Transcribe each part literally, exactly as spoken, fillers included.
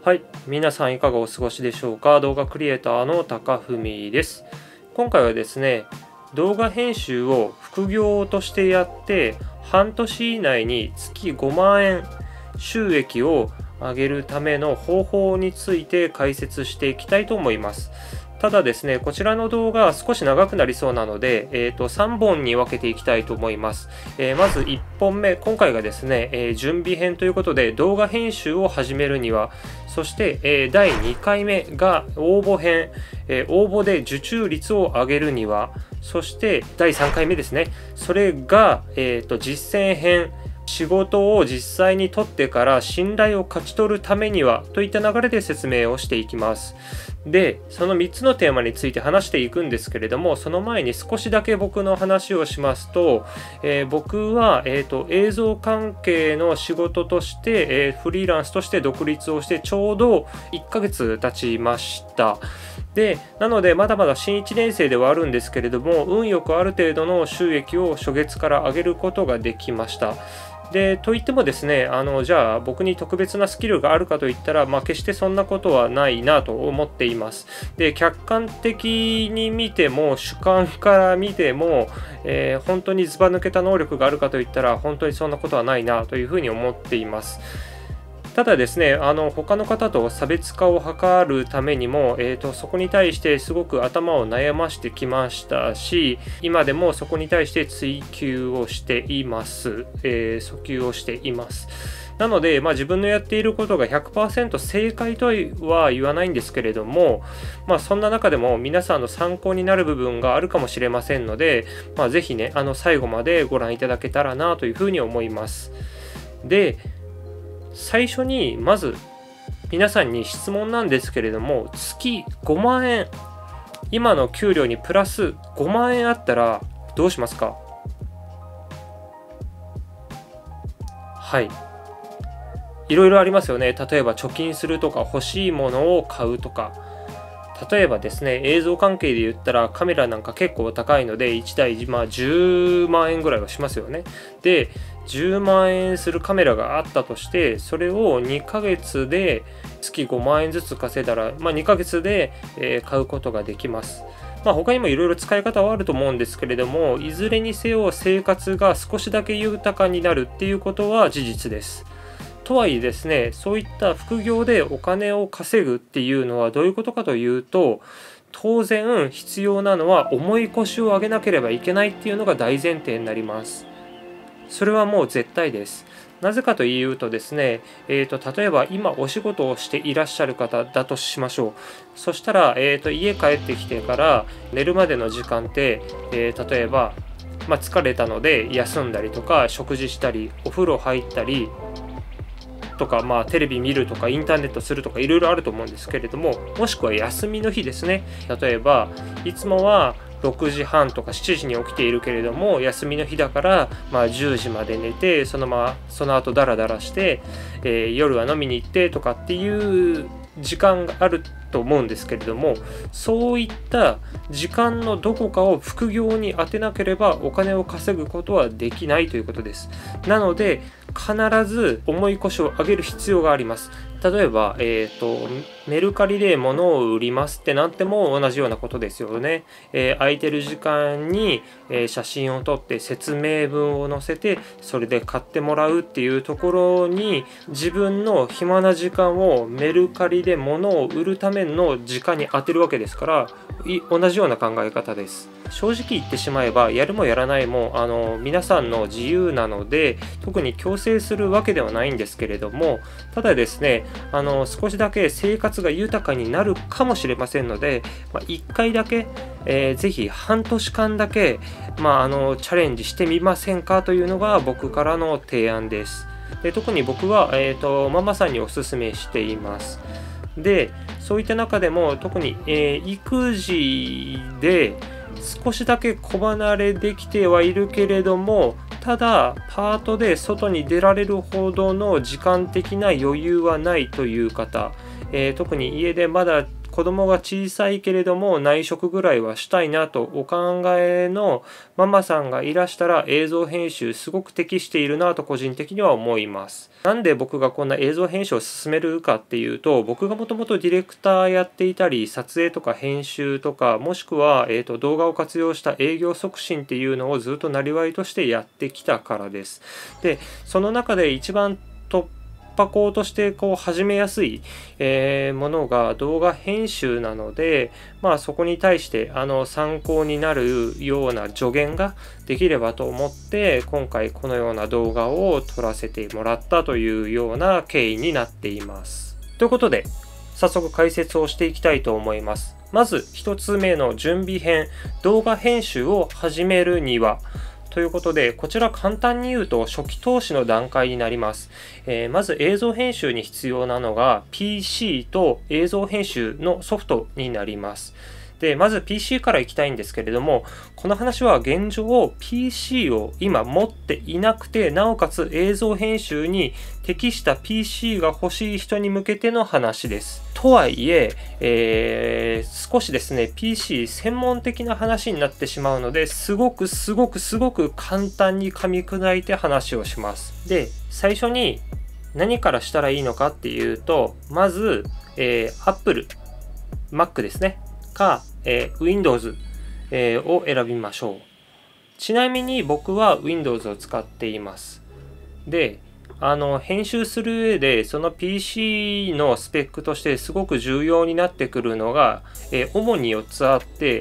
はい、皆さんいかがお過ごしでしょうか。動画クリエイターの高文です。今回はですね、動画編集を副業としてやって半年以内に月ごまんえん収益を上げるための方法について解説していきたいと思います。ただですね、こちらの動画少し長くなりそうなので、えーと、さんぼんに分けていきたいと思います。えー、まずいっぽんめ、今回がですね、えー、準備編ということで動画編集を始めるには、そして、えー、だいにかいめが応募編、えー、応募で受注率を上げるには、そしてだいさんかいめですね、それが、えーと、実践編、仕事を実際に取ってから信頼を勝ち取るためにはといった流れで説明をしていきます。で、そのみっつのテーマについて話していくんですけれども、その前に少しだけ僕の話をしますと、えー、僕は、えーと、映像関係の仕事として、えー、フリーランスとして独立をしてちょうどいっかげつ経ちました。で、なのでまだまだ新いちねん生ではあるんですけれども、運よくある程度の収益を初月から上げることができました。でといってもですね、あのじゃあ僕に特別なスキルがあるかといったら、まあ、決してそんなことはないなと思っています。で、客観的に見ても主観から見ても、えー、本当にずば抜けた能力があるかといったら本当にそんなことはないなというふうに思っています。ただですね、あの他の方と差別化を図るためにも、えーと、そこに対してすごく頭を悩ましてきましたし、今でもそこに対して追求をしています、えー、訴求をしています。なので、まあ、自分のやっていることが ひゃくパーセント 正解とは言わないんですけれども、まあ、そんな中でも皆さんの参考になる部分があるかもしれませんので、まあ、ぜひね、あの最後までご覧いただけたらなというふうに思います。で、最初にまず皆さんに質問なんですけれども、月ごまんえん、今の給料にプラスごまんえんあったらどうしますか？はい、いろいろありますよね。例えば貯金するとか、欲しいものを買うとか。例えばですね、映像関係で言ったらカメラなんか結構高いのでいちだい、まあ、じゅうまんえんぐらいはしますよね。で、じゅうまんえんするカメラがあったとして、それをにかげつで月ごまんえんずつ稼いだら、まあ、にかげつで買うことができます。まあ、他にもいろいろ使い方はあると思うんですけれども、いずれにせよ生活が少しだけ豊かになるっていうことは事実です。とはいえですね、そういった副業でお金を稼ぐっていうのはどういうことかというと、当然必要なのは重い腰を上げなければいけないっていうのが大前提になります。それはもう絶対です。なぜかというとですね、えーと、例えば今お仕事をしていらっしゃる方だとしましょう。そしたら、えーと、家帰ってきてから寝るまでの時間って、えー、例えば、まあ、疲れたので休んだりとか、食事したり、お風呂入ったり、とか、まあ、テレビ見るとかインターネットするとかいろいろあると思うんですけれども、もしくは休みの日ですね。例えばいつもはろくじはんとかしちじに起きているけれども、休みの日だから、まあ、じゅうじまで寝て、そのままその後ダラダラして、えー、夜は飲みに行ってとかっていう時間があると思うんですけれども、そういった時間のどこかを副業に充てなければお金を稼ぐことはできないということです。なので必ず重い腰を上げる必要があります。例えば、えーと、メルカリで物を売りますってなっても同じようなことですよね。えー、空いてる時間に、えー、写真を撮って説明文を載せて、それで買ってもらうっていうところに、自分の暇な時間をメルカリで物を売るための時間に当てるわけですから、同じような考え方です。正直言ってしまえば、やるもやらないもあの皆さんの自由なので、特に強制するわけではないんですけれども、ただですね、あの少しだけ生活が豊かになるかもしれませんので、まあ、いっかいだけ、えー、ぜひ半年間だけ、まあ、あのチャレンジしてみませんかというのが僕からの提案です。で、特に僕は、えーと、ママさんにおすすめしています。で、そういった中でも特に、えー、育児で少しだけ子離れできてはいるけれども、ただパートで外に出られるほどの時間的な余裕はないという方、えー、特に家でまだ子供が小さいけれども内職ぐらいはしたいなとお考えのママさんがいらしたら、映像編集すごく適しているなと個人的には思います。なんで僕がこんな映像編集を進めるかっていうと、僕がもともとディレクターやっていたり、撮影とか編集とか、もしくは、えーと、動画を活用した営業促進っていうのをずっとなりわいとしてやってきたからです。で、その中で一番突破口としてこう始めやすい、えー、ものが動画編集なので、まあそこに対してあの参考になるような助言ができればと思って、今回このような動画を撮らせてもらったというような経緯になっています。ということで、早速解説をしていきたいと思います。まずひとつめの準備編、動画編集を始めるにはということで、こちら簡単に言うと初期投資の段階になります。えー、まず映像編集に必要なのが ピーシー と映像編集のソフトになります。で、まず ピーシー からいきたいんですけれども、この話は現状 ピーシー を今持っていなくて、なおかつ映像編集に適した ピーシー が欲しい人に向けての話です。とはいえ、えー、少しですね、ピーシー 専門的な話になってしまうので、すごくすごくすごく簡単に噛み砕いて話をします。で、最初に何からしたらいいのかっていうと、まず、えー、Apple、Mac ですね。か、えー、Windows、えー、を選びましょう。ちなみに僕は Windows を使っています。で、あの編集する上でその ピーシー のスペックとしてすごく重要になってくるのが、えー、主によっつあって、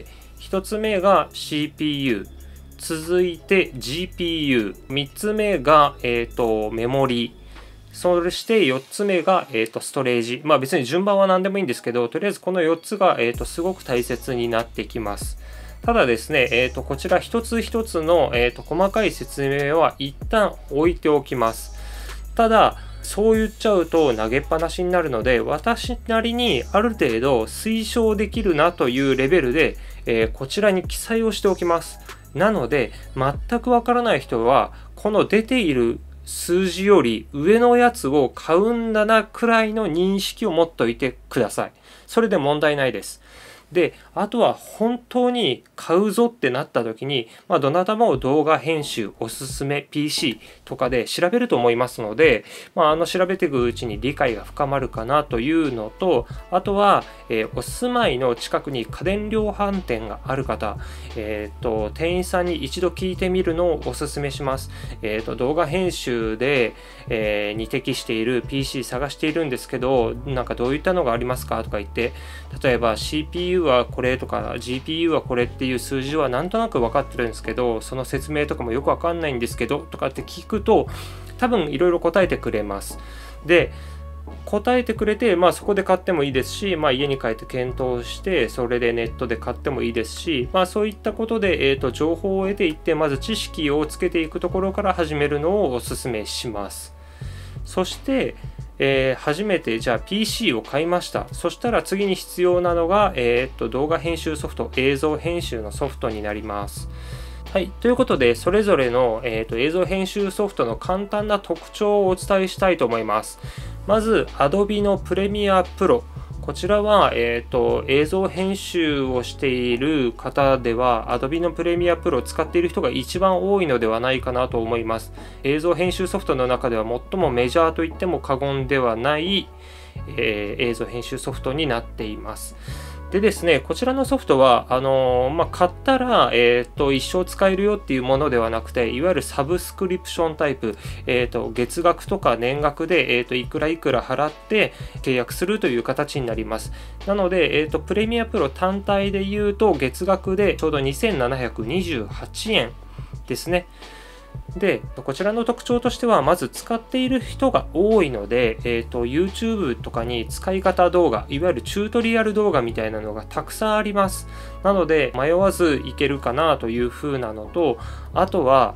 ひとつめが シーピーユー、続いて ジーピーユー、みっつめが、えーと、メモリ、そしてよっつめが、えーと、ストレージ。まあ別に順番は何でもいいんですけど、とりあえずこのよっつが、えーと、すごく大切になってきます。ただですね、えーと、こちら一つ一つの、えーと、細かい説明は一旦置いておきます。ただ、そう言っちゃうと投げっぱなしになるので、私なりにある程度推奨できるなというレベルで、えー、こちらに記載をしておきます。なので、全くわからない人は、この出ている数字より上のやつを買うんだなくらいの認識を持っておいてください。それで問題ないです。で、あとは本当に買うぞってなった時に、まあ、どなたも動画編集おすすめ ピーシー とかで調べると思いますので、まあ、あの調べていくうちに理解が深まるかなというのと、あとは、えー、お住まいの近くに家電量販店がある方、えー、と店員さんに一度聞いてみるのをおすすめします。えー、と動画編集で、えー、に適している ピーシー 探しているんですけど、なんかどういったのがありますかとか言って、例えば シーピーユー はこれとか ジーピーユー はこれっていう数字はなんとなく分かってるんですけど、その説明とかもよく分かんないんですけどとかって聞くと、多分いろいろ答えてくれます。で、答えてくれて、まあそこで買ってもいいですし、まあ家に帰って検討して、それでネットで買ってもいいですし、まあそういったことで、えーと、情報を得ていって、まず知識をつけていくところから始めるのをお勧めします。そして、えー、初めてじゃあ ピーシー を買いました。そしたら次に必要なのが、えー、と動画編集ソフト、映像編集のソフトになります。はい、ということで、それぞれの、えー、と映像編集ソフトの簡単な特徴をお伝えしたいと思います。まず、Adobe の Premiere Pro。こちらは、えー、と映像編集をしている方では Adobe の Premiere Pro を使っている人が一番多いのではないかなと思います。映像編集ソフトの中では最もメジャーと言っても過言ではない、えー、映像編集ソフトになっています。でですね、こちらのソフトは、あのーまあ、買ったら、えーと、一生使えるよっていうものではなくて、いわゆるサブスクリプションタイプ、えーと、月額とか年額で、えーと、いくらいくら払って契約するという形になります。なので、えーと、プレミアプロ単体で言うと、月額でちょうどにせんななひゃくにじゅうはちえんですね。で、こちらの特徴としては、まず使っている人が多いので、えーと、YouTube とかに使い方動画、いわゆるチュートリアル動画みたいなのがたくさんあります。なので、迷わずいけるかなという風なのと、あとは、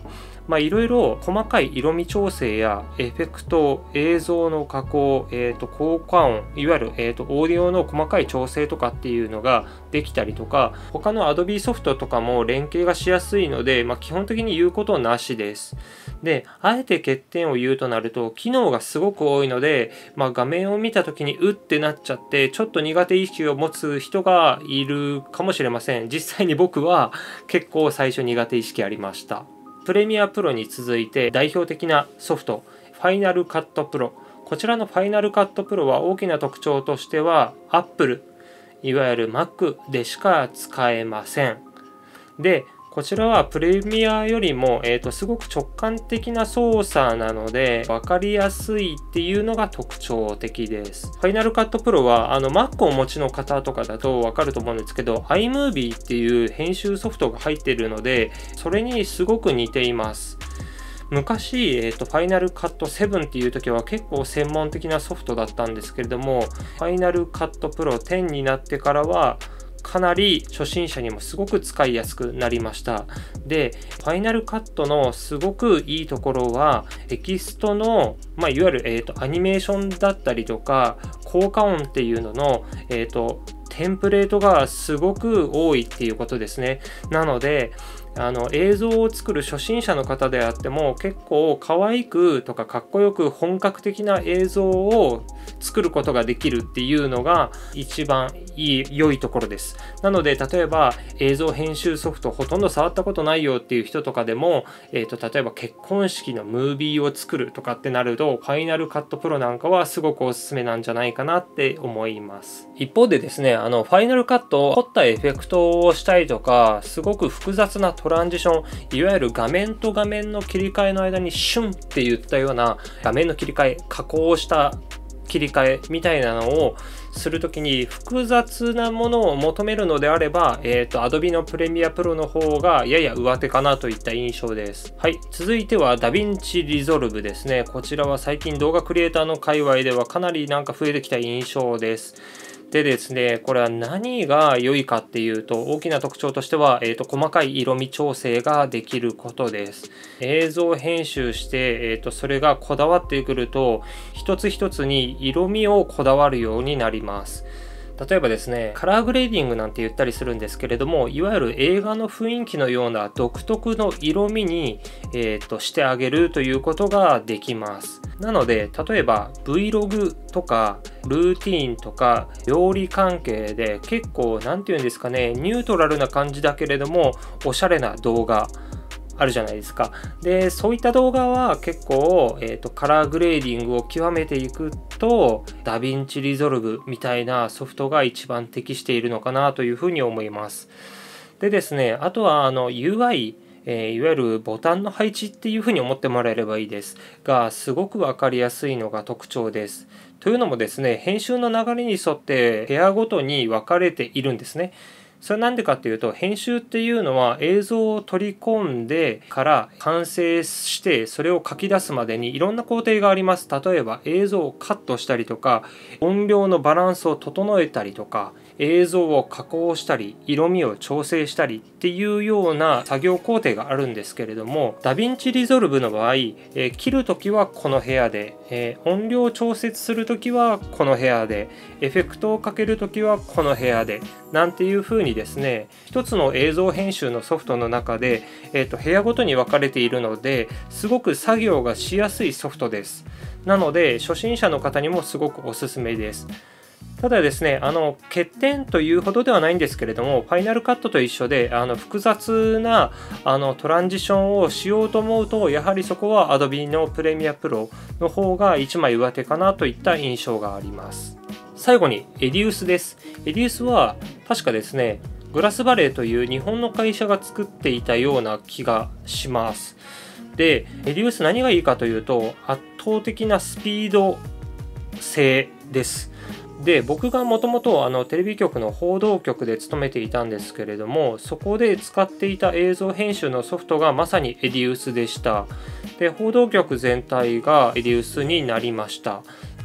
まあいろいろ細かい色味調整やエフェクト、映像の加工、えーと、効果音、いわゆる、えーと、オーディオの細かい調整とかっていうのができたりとか、他の Adobe ソフトとかも連携がしやすいので、まあ基本的に言うことなしです。で、あえて欠点を言うとなると、機能がすごく多いので、まあ画面を見た時にうってなっちゃって、ちょっと苦手意識を持つ人がいるかもしれません。実際に僕は結構最初苦手意識ありました。プレミアプロに続いて代表的なソフト、ファイナルカットプロ。こちらのファイナルカットプロは大きな特徴としては、Apple、いわゆる Mac でしか使えません。で、こちらはプレミアよりも、えーと、すごく直感的な操作なので分かりやすいっていうのが特徴的です。ファイナルカットプロはあの Mac をお持ちの方とかだと分かると思うんですけど iMovie っていう編集ソフトが入っているのでそれにすごく似ています。昔、えーと、ファイナルカットセブンっていう時は結構専門的なソフトだったんですけれども、ファイナルカットプロテンになってからはかなり初心者にもすごく使いやすくなりました。で、ファイナルカットのすごくいいところは、テキストの、まあ、いわゆる、えーと、アニメーションだったりとか、効果音っていうのの、えーと、テンプレートがすごく多いっていうことですね。なので、あの映像を作る初心者の方であっても結構可愛くとかかっこよく本格的な映像を作ることができるっていうのが一番いい良いところです。なので例えば映像編集ソフトほとんど触ったことないよっていう人とかでも、えーと、例えば結婚式のムービーを作るとかってなるとファイナルカットプロなんかはすごくおすすめなんじゃないかなって思います。一方でですね、あのファイナルカット凝ったエフェクトをしたりとかすごく複雑なトランジション、いわゆる画面と画面の切り替えの間にシュンって言ったような画面の切り替え、加工した切り替えみたいなのをするときに複雑なものを求めるのであれば、えっと、Adobe のプレミアプロの方がやや上手かなといった印象です。はい。続いては DaVinci Resolve ですね。こちらは最近動画クリエイターの界隈ではかなりなんか増えてきた印象です。でですね、これは何が良いかっていうと、大きな特徴としては、えーと、細かい色味調整ができることです。映像編集して、えーと、それがこだわってくると、一つ一つに色味をこだわるようになります。例えばですね、カラーグレーディングなんて言ったりするんですけれども、いわゆる映画の雰囲気のような独特の色味に、えーと、してあげるということができます。なので、例えば Vlog とかルーティーンとか料理関係で結構何て言うんですかね、ニュートラルな感じだけれどもおしゃれな動画あるじゃないですか。で、そういった動画は結構、えーと、カラーグレーディングを極めていくと、DaVinci Resolve みたいなソフトが一番適しているのかなというふうに思います。でですね、あとはあの ユーアイ、えー、いわゆるボタンの配置っていうふうに思ってもらえればいいですが、すごくわかりやすいのが特徴です。というのもですね、編集の流れに沿って部屋ごとに分かれているんですね。それなんでかっていうと、編集っていうのは映像を取り込んでから完成してそれを書き出すまでにいろんな工程があります。例えば映像をカットしたりとか、音量のバランスを整えたりとか、映像を加工したり色味を調整したりっていうような作業工程があるんですけれども、DaVinci Resolve の場合、えー、切るときはこの部屋で、えー、音量を調節するときはこの部屋で、エフェクトをかけるときはこの部屋でなんていう風にですね、一つの映像編集のソフトの中で、えーと、部屋ごとに分かれているのですごく作業がしやすいソフトです。なので初心者の方にもすごくおすすめです。ただですね、あの欠点というほどではないんですけれども、ファイナルカットと一緒であの複雑なあのトランジションをしようと思うと、やはりそこは Adobe のプレミアプロの方がいちまい上手かなといった印象があります。最後にエディウスです。エディウスは確かですね、グラスバレーという日本の会社が作っていたような気がします。で、エディウス何がいいかというと、圧倒的なスピード性です。で、僕がもともとあのテレビ局の報道局で勤めていたんですけれども、そこで使っていた映像編集のソフトがまさにエディウスでした。で、報道局全体がエディウスになりました。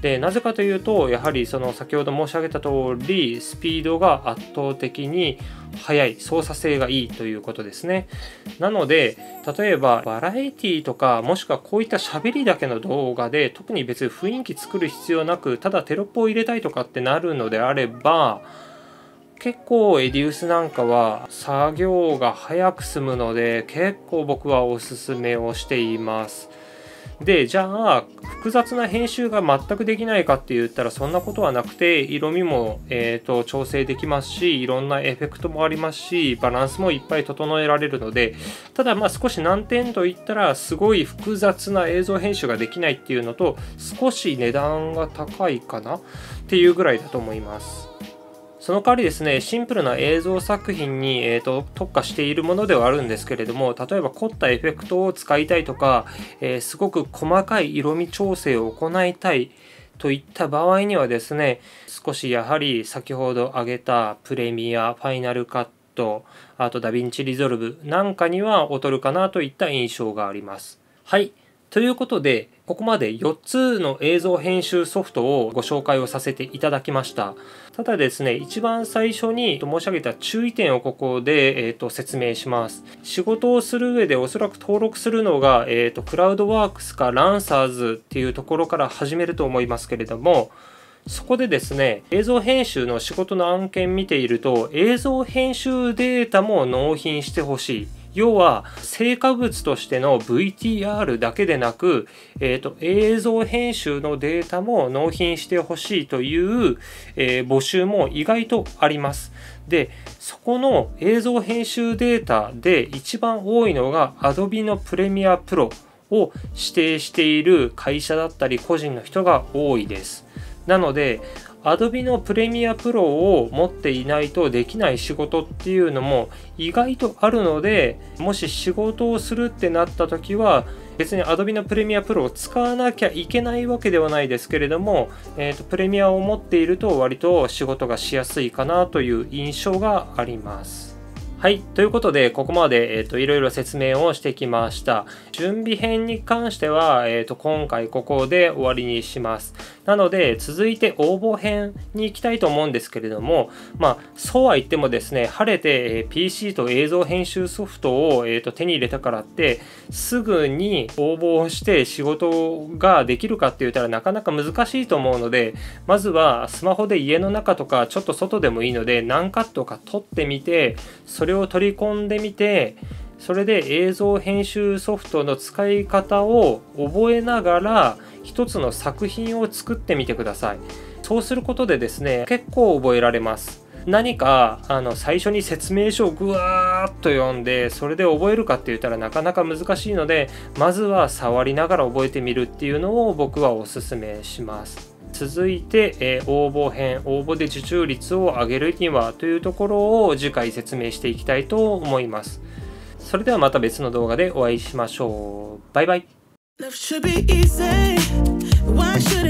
でなぜかというと、やはりその先ほど申し上げた通りスピードが圧倒的に速い、操作性がいいということですね。なので例えばバラエティとか、もしくはこういった喋りだけの動画で特に別に雰囲気作る必要なく、ただテロップを入れたいとかってなるのであれば、結構エディウスなんかは作業が早く済むので、結構僕はおすすめをしています。でじゃあ複雑な編集が全くできないかって言ったらそんなことはなくて、色味も、えーと調整できますし、いろんなエフェクトもありますし、バランスもいっぱい整えられるので、ただまあ少し難点といったら、すごい複雑な映像編集ができないっていうのと、少し値段が高いかなっていうぐらいだと思います。その代わりですね、シンプルな映像作品に、えーと特化しているものではあるんですけれども、例えば凝ったエフェクトを使いたいとか、えー、すごく細かい色味調整を行いたいといった場合にはですね、少しやはり先ほど挙げたプレミア、ファイナルカット、あとダヴィンチリゾルブなんかには劣るかなといった印象があります。はい。ということで、ここまでよっつの映像編集ソフトをご紹介をさせていただきました。ただですね、一番最初に申し上げた注意点をここで、えー、と説明します。仕事をする上でおそらく登録するのが、えー、とクラウドワークスかランサーズっていうところから始めると思いますけれども、そこでですね、映像編集の仕事の案件見ていると、映像編集データも納品してほしい。要は成果物としての ブイティーアール だけでなく、えーと、映像編集のデータも納品してほしいという、えー、募集も意外とあります。で、そこの映像編集データで一番多いのが Adobe の Premiere Pro を指定している会社だったり個人の人が多いです。なのでAdobe の Premiere Pro を持っていないとできない仕事っていうのも意外とあるので、もし仕事をするってなった時は別に Adobe の Premiere Pro を使わなきゃいけないわけではないですけれども、えーと、プレミアを持っていると割と仕事がしやすいかなという印象があります。はい。ということで、ここまで、えっと、いろいろ説明をしてきました。準備編に関しては、えっと、今回ここで終わりにします。なので、続いて応募編に行きたいと思うんですけれども、まあ、そうは言ってもですね、晴れて ピーシー と映像編集ソフトを、えっと、手に入れたからって、すぐに応募をして仕事ができるかって言ったらなかなか難しいと思うので、まずはスマホで家の中とか、ちょっと外でもいいので、何カットか撮ってみて、それを取り込んでみて、それで映像編集ソフトの使い方を覚えながら一つの作品を作ってみてください。そうすることでですね、結構覚えられます。何かあの最初に説明書をぐわーっと読んでそれで覚えるかって言ったらなかなか難しいので、まずは触りながら覚えてみるっていうのを僕はおすすめします。続いて、えー、応募編、応募で受注率を上げるにはというところを次回説明していきたいと思います。それではまた別の動画でお会いしましょう。バイバイ。